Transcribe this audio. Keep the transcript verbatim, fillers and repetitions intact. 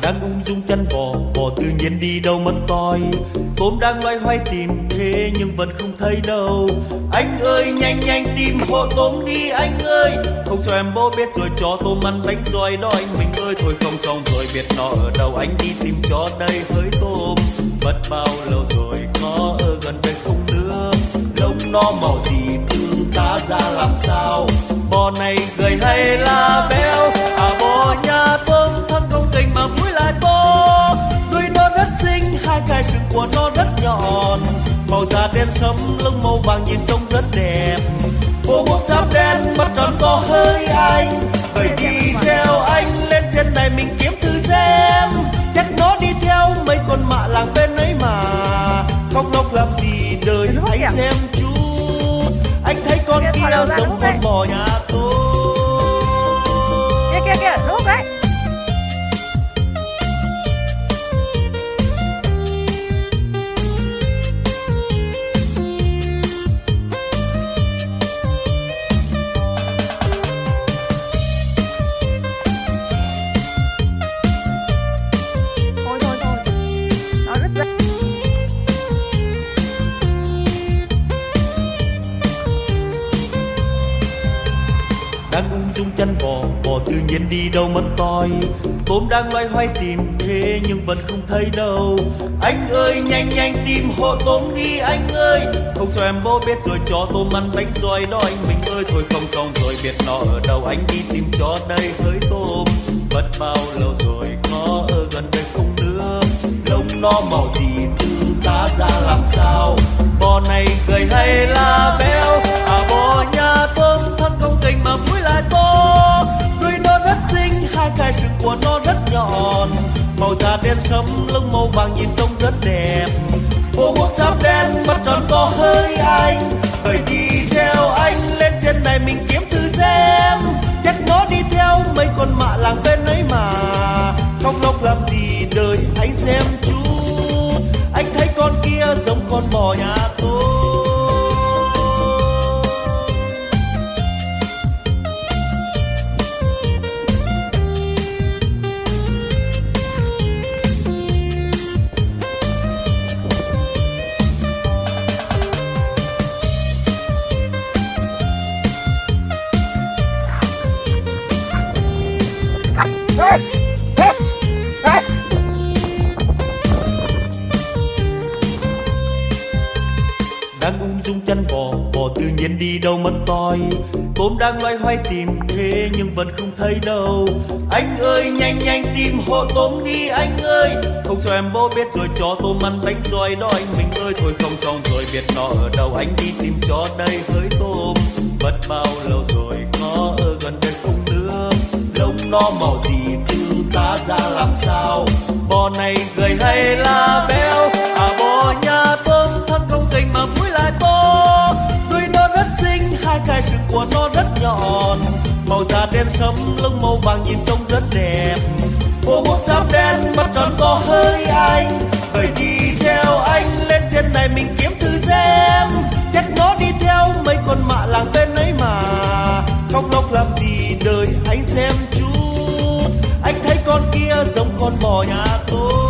đang ung dung chăn bò, bò tự nhiên đi đâu mất toi. Tôm đang loay hoay tìm thế nhưng vẫn không thấy đâu. Anh ơi nhanh nhanh tìm hộ tôm đi anh ơi, không cho em bố biết rồi cho tôm ăn bánh rồi đó anh mình ơi. Thôi không xong rồi biết nó ở đâu, anh đi tìm cho đây hỡi tôm. Mất bao lâu rồi có ở gần đây không nữa, lông nó màu gì thương ta ra làm sao. Bò này gầy hay là béo, à bò nhà tôm thân không kềnh mà mũi lại to. Đuôi nó rất xinh, hai cái sừng của nó rất nhọn, màu da đen sẫm lông màu vàng nhìn trông rất đẹp. Bộ quốc giáp đen mắt tròn to hơi anh, vậy đi theo anh lên trên này mình kiếm thử xem. Chắc nó đi theo mấy con mạ làng bên ấy mà, khóc lóc làm gì đời anh xem chút. Anh thấy con kia giống con bò nhà tôi. Kia kia kia, lúc đấy. Đang ung dung chăn bò, bò tự nhiên đi đâu mất toi. Tôm đang loay hoay tìm thế nhưng vẫn không thấy đâu. Anh ơi nhanh nhanh tìm hộ tôm đi anh ơi, không cho em bố biết rồi cho tôm ăn bánh rồi đó anh mình ơi. Thôi không xong rồi biết nó ở đâu, anh đi tìm cho đây hỡi tôm. Mất bao lâu rồi có ở gần đây không nữa, lông nó màu gì thương ta ra làm sao. Bò này gầy hay là béo, à bò nhà tôm thân không kềnh mà mũi lại to. Đuôi nó rất xinh, hai cái sừng của nó rất nhọn, màu da đen sẫm lông màu vàng nhìn trông rất đẹp. Bộ quốc giáp đen mắt tròn to hơi anh, vậy đi theo anh lên trên này mình kiếm thử xem. Chắc nó đi theo mấy con mạ làng bên ấy mà, khóc lóc làm gì đời anh xem chút. Anh thấy con kia giống con bò nhà tôi. Đang ung dung chăn bò, bò tự nhiên đi đâu mất toi. Tôm đang loay hoay tìm thế nhưng vẫn không thấy đâu. Anh ơi nhanh nhanh tìm hộ tôm đi anh ơi, không cho em bố biết rồi cho tôm ăn bánh rồi đó anh mình ơi. Thôi không xong rồi biết nó ở đâu, anh đi tìm cho đây hỡi tôm. Mất bao lâu rồi có ở gần đây không nữa, lông nó màu gì thương ta ra làm sao. Bò này gầy hay là béo, à bò nhà tôm thân không kềnh mà mũi lại to. Đuôi nó rất xinh, hai cái sừng của nó rất nhọn, màu da đen sẫm lông màu vàng nhìn trông rất đẹp. Bộ quốc giáp đen mắt tròn to hơi anh, vậy đi theo anh lên trên này mình kiếm thử xem. Chắc nó đi theo mấy con mạ làng bên ấy mà, khóc lóc làm gì đời anh xem chút. Anh thấy con kia giống con bò nhà tôi.